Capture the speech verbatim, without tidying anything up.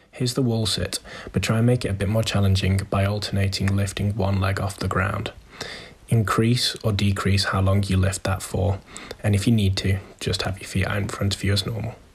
Here's the wall sit, but try and make it a bit more challenging by alternating lifting one leg off the ground. Increase or decrease how long you lift that for, and if you need to, just have your feet out in front of you as normal.